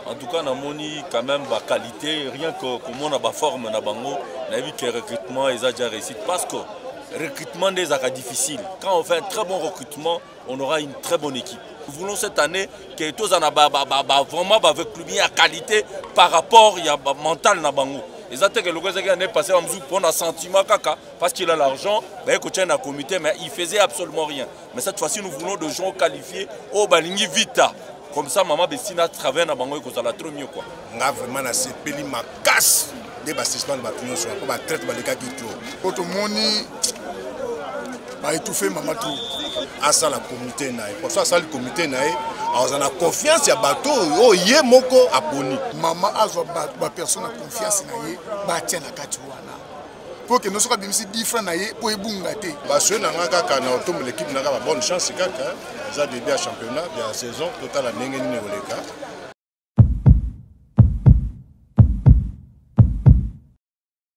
En tout cas, namoni quand même la qualité, rien que comment on a la forme na bango, on a vu que le recrutement est déjà réussi parce que le recrutement des est difficile. Quand on fait un très bon recrutement, on aura une très bonne équipe. Nous voulons cette année que tous en a vraiment avec la qualité par rapport au mental na bango. Et ça que le gars qui est passé pour un sentiment kaka parce qu'il a l'argent, il coachait un comité mais il faisait absolument rien. Mais cette fois-ci nous voulons des gens qualifiés au balingi vita. Comme ça, maman Bessina travaille dans Bango et ça va trop mieux quoi. On a vraiment assez peli ma casse des bastissements de bâtiments sur la traite de l'état qui tourne. Quand on a étouffé maman tout. À ça la communauté naïe. Pour ça la communauté naïe, on a confiance à bateau. Oh yé moko à boni. Maman a ba personne a confiance naïe, ba tient la katuana. Pour que nous soyons bien si différents naïe pour y bungater. Parce que n'anga kaka na automne l'équipe n'a pas bonne chance kaka. Ça début à championnat, bien saison totale à n'engagé ni oleka.